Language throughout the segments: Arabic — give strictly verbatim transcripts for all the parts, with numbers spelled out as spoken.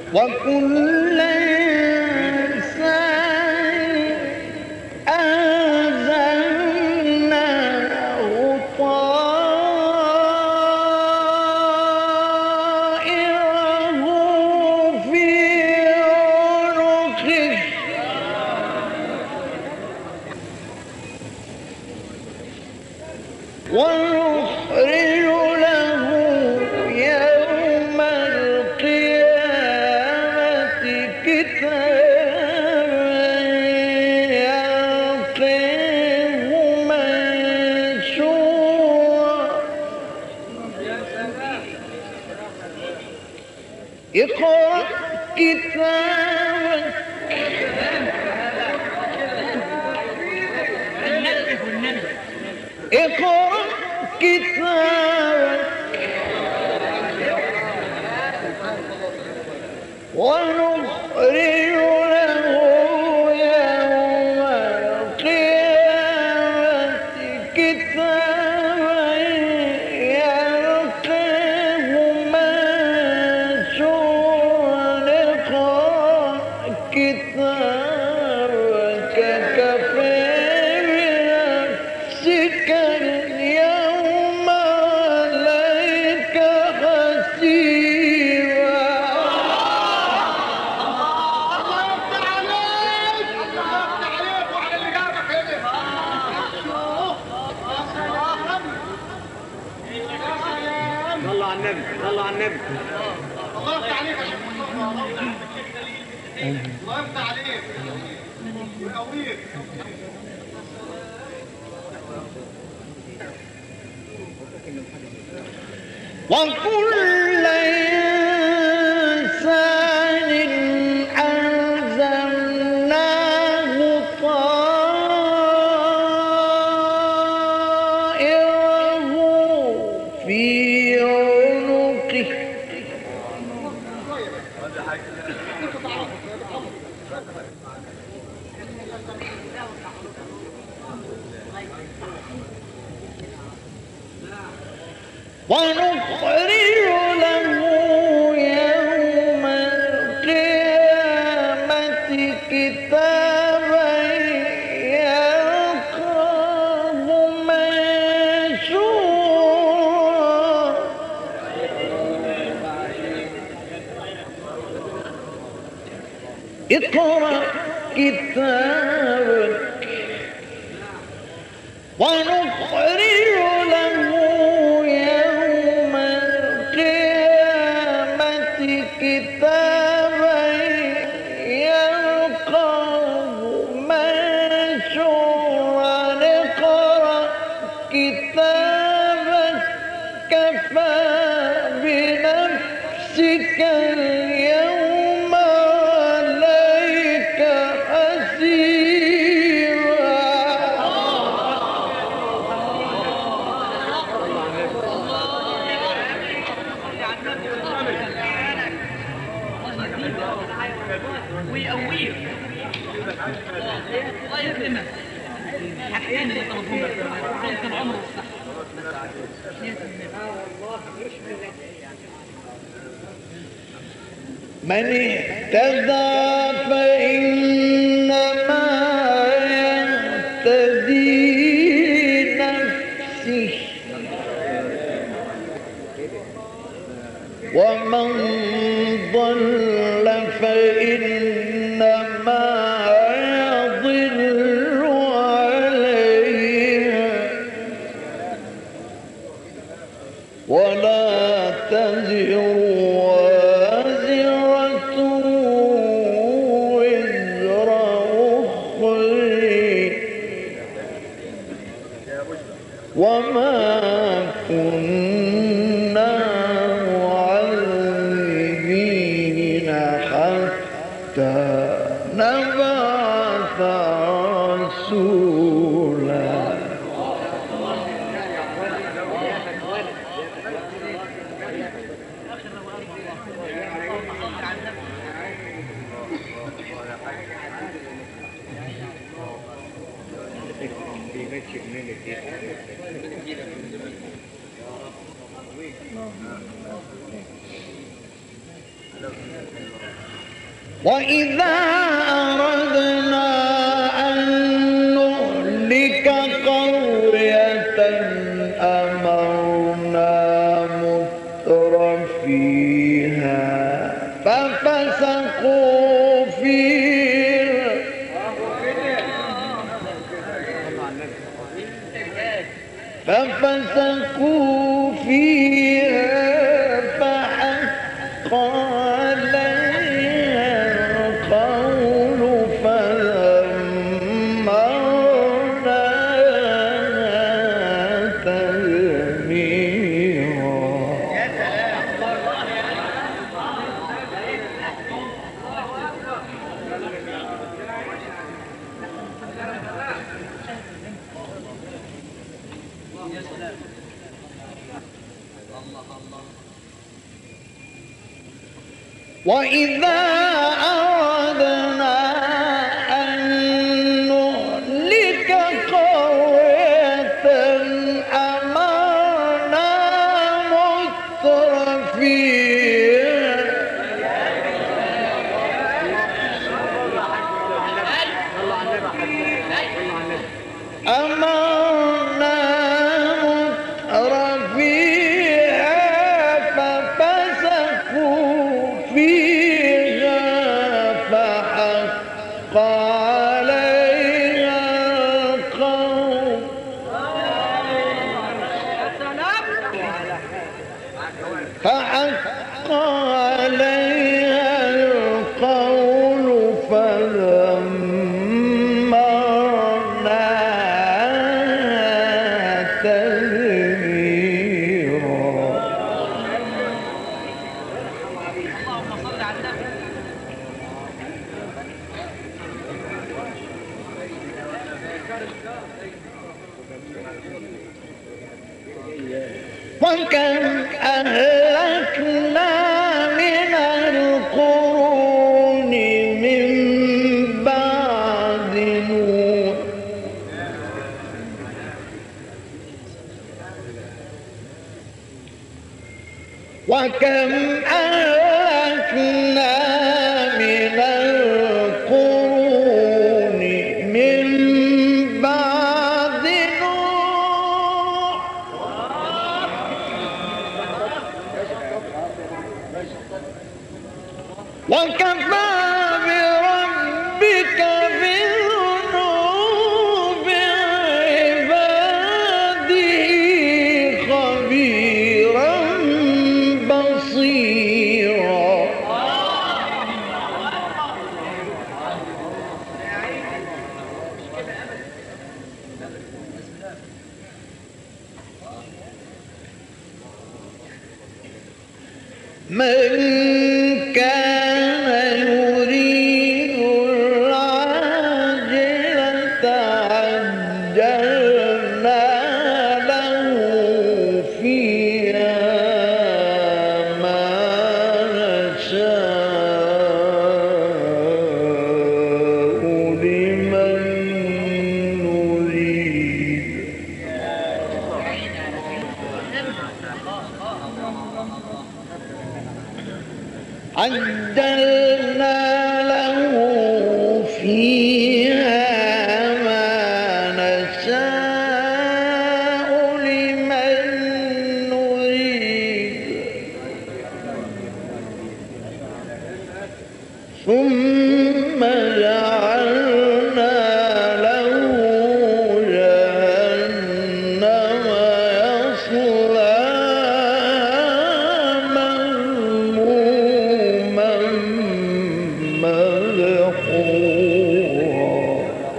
وكل إنسان أنزلناه طائره في عنقه ونخرج له يوم القيامة كتابا يلقيه منشورا اقرأ كتابك اقرأ كتابك ونخرج له يوم القيامة كتابا يلقيه منشورا اقرأ كتابك كفى بنفسك اليوم عليك حسيبا. صلى على النبي صلى على النبي. الله يفتح عليك يا شيخ مصطفى. الله يفتح عليك ويقويك. وكل إنسان ألزمناه طائره في عنقه ونخرج له يوم القيامة كتابا يلقاه منشورا اقرأ كتابك ونخرج له يوم القيامة كتابا يلقاه منشورا اقرأ كتابك كفى بنفسك اليوم عليك حسيبا. ويقويه الله يكرمك. حقين اللي طلبوه طولة العمر والصحة. من اهتدى فإنما يهتدي نفسه ومن ضل فإنما يضل عليها ولا تزر وازرة وزر أخرى وما كنا معذبين حتى نبعث رسولا. وإذا أردنا أن نهلك قرية أمرنا متر فيها ففسقوا فيها ففسقوا فيها فحق عليها القول فدمرناها تدميرا. وإذا أردنا أن نهلك قرية أمرنا متر فيها أمرنا متر فيها ففسقوا فيها فحق عليها القول فحق عليها القول فدمرناها تدميرا. اللهم صل على النبي. وكم أهلكنا من القرون من بعد نوح وكم أهلكنا من القرون من بعد نوح وكفى بربك بذنوب عباده خبيرا بصيرا. من كان يريد العاجلة عجلنا له فيها ما نشاء لمن نريد عجلنا له فيها ما نشاء لمن نريد ثم جعلنا له جهنم يصلاها مذموما مدحورا.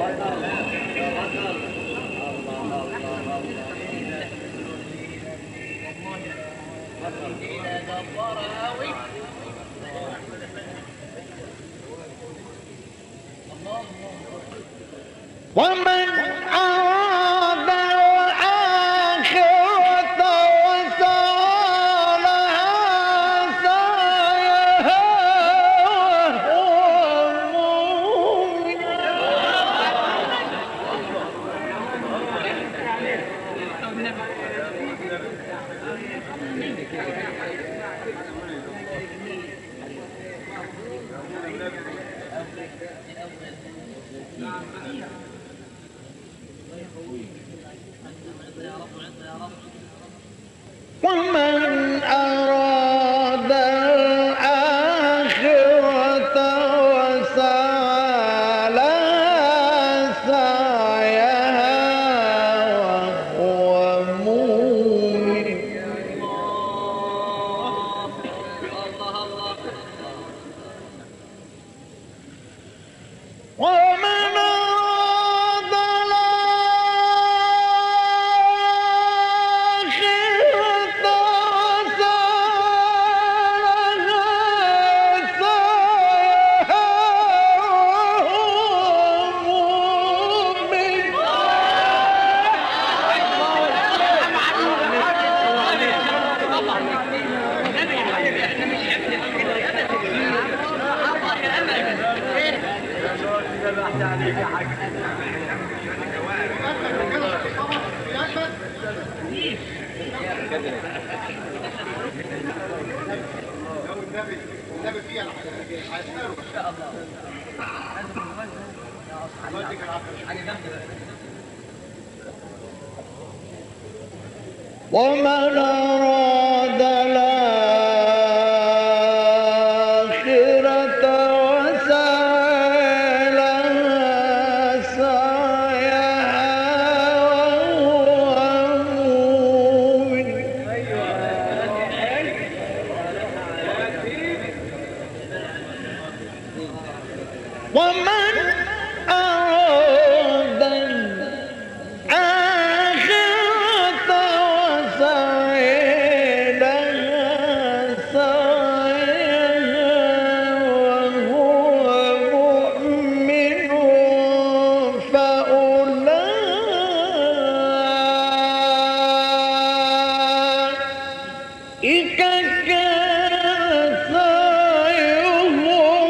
ومن أراد الآخرة وسعى لها سعيها وهو مؤمن عليك يا حاج. النبي النبي فيها عايزينه ان شاء الله. الله يديك العافيه. ومن أراد الآخرة وسعى لها سعيها وهو مؤمن ومن أراد الآخرة وسعى لها سعيها وهو مؤمن فأولئك كان سعيهم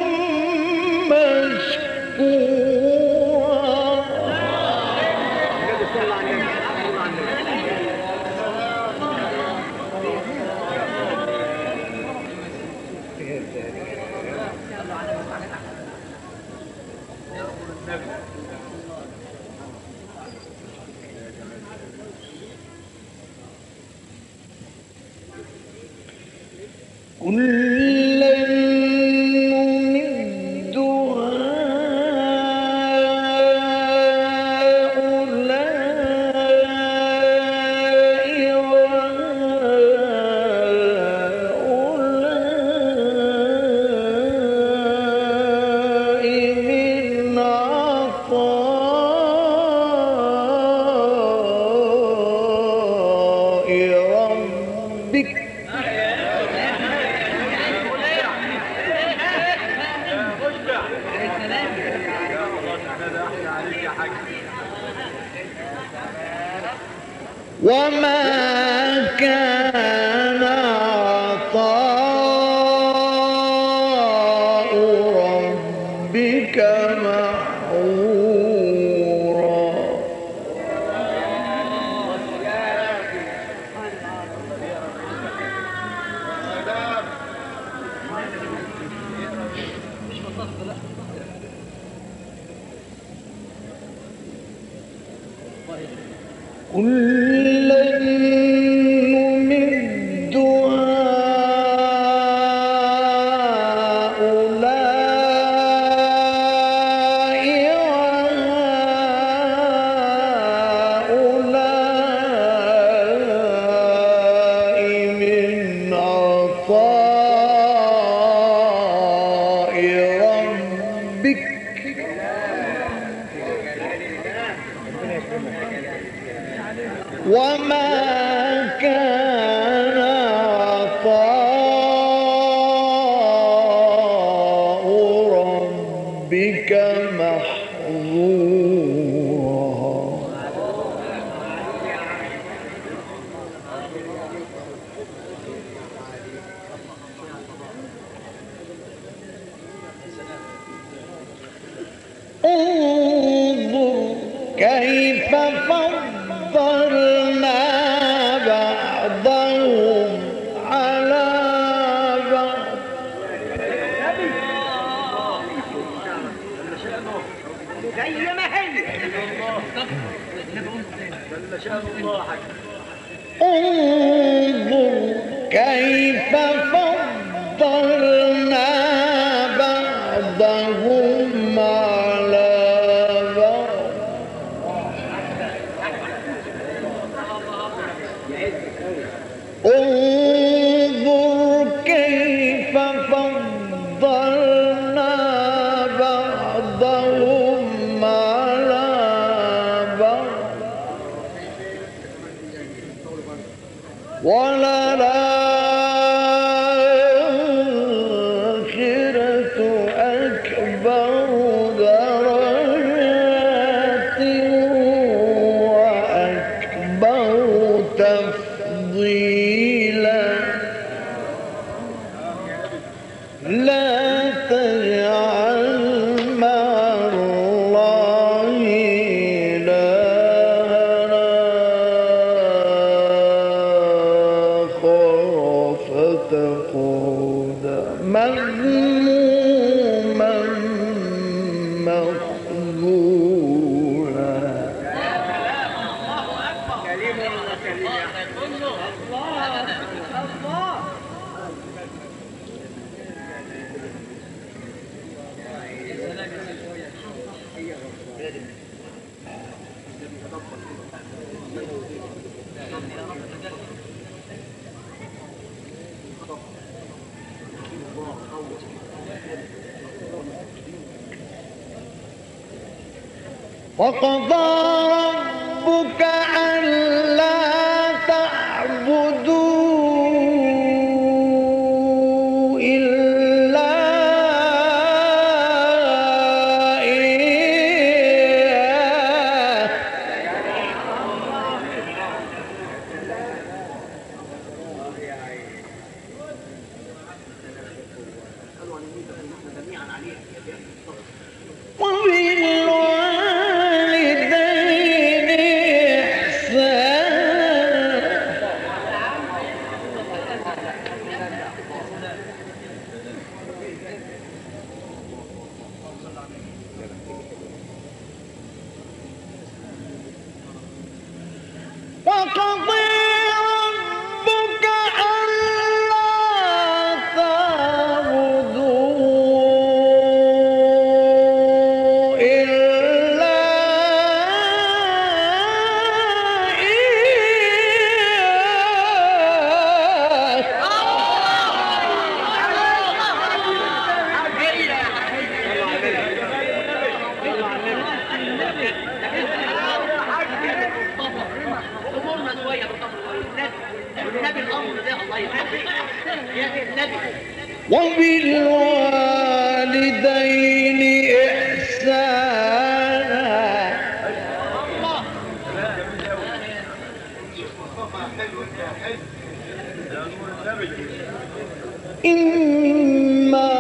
كلا نمد هؤلاء وهؤلاء من عطاء ربك وما كان عطاء ربك محظورا كلا نمد هؤلاء وهؤلاء من عطاء ربك وما كان عطاء ربك محظورا انظر كيف فضلنا بعضهم على بعض زي ما هي. جل شأن الله حاج. انظر كيف فضلنا بعضهم على بعض انظر كيف فضلنا بعضهم على بعض وللآخرة أكبر درجات وأكبر تفضيلا لا تجعل مع الله مذموما مخذولا كريم ولا كريم يا الله الله وقضى ربك ألا تعبدوا إلا إياه وبالوالدين إحسانا وقضى ربك ألا تعبدوا إلا امورنا شويه بالامر والنبي الامر ده الله يخليك يا النبي وبالوالدين إحسانا الله مصطفى حلو انت حلو يا نور النبي إما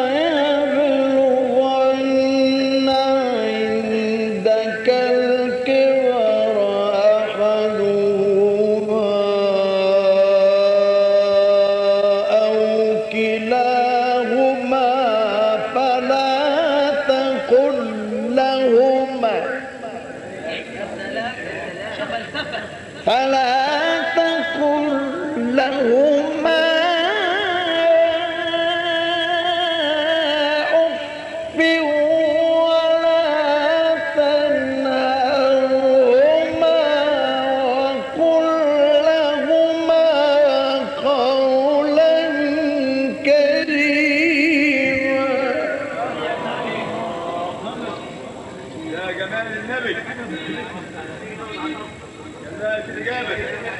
يبلغن عندك الكبر أحدهما أو كلاهما فلا تقل لهما فلا تقل لهما أف ولا تنهرهما وقل لهما قولا كريما يا جمال النبي جلات الإجابة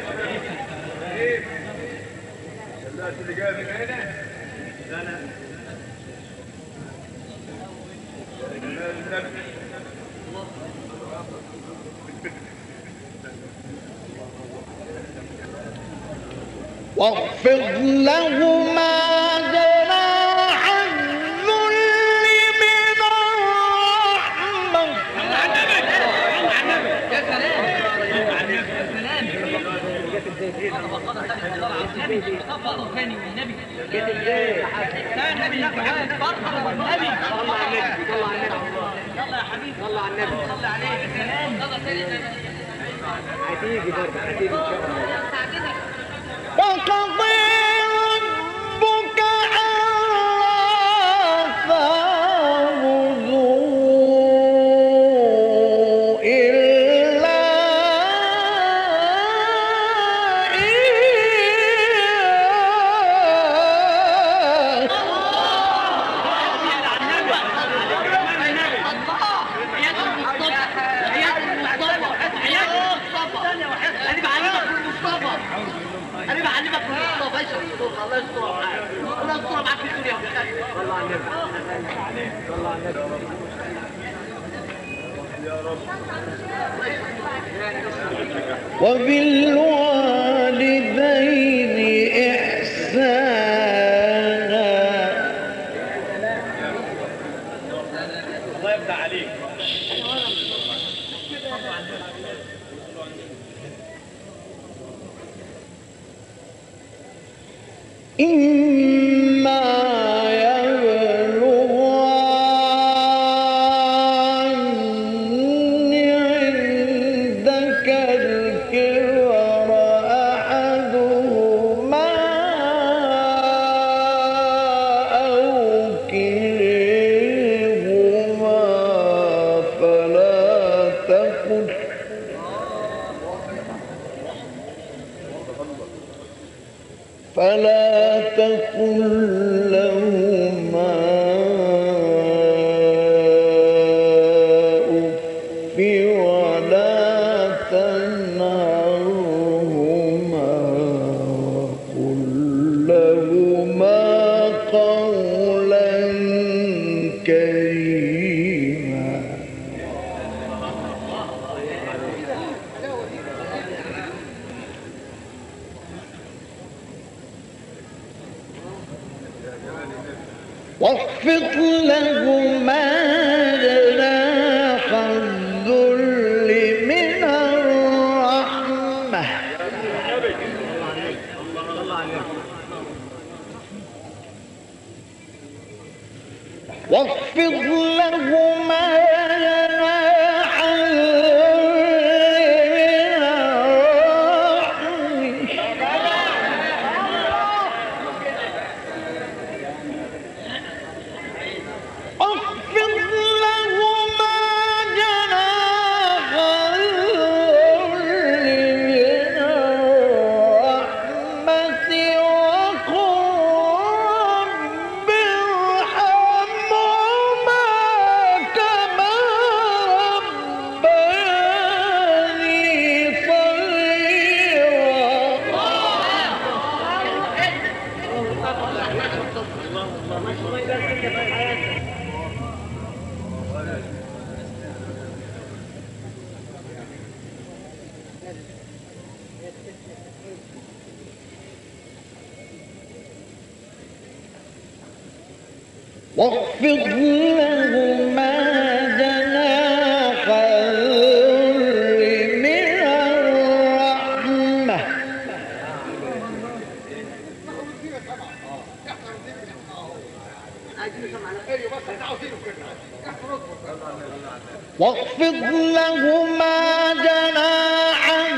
جلات الإجابة أنا جمال النبي واخفض لهما جناح الذل من الرحمة وقضى ربك ألا تعبدوا إلا إياه انا بعلمك بالمصطفى ايش المصطفى الله يستر معاك الله يستر معاك في الدنيا والآخرة صلى على النبي صلى على النبي يا رب وبالوالدين إحسانا الله يفتح عليك إما واخفض لهما جناح الذل من الرحمة واخفض لهما جناح واخفض لهما جناح الذل من الرحمة واخفض لهما جناح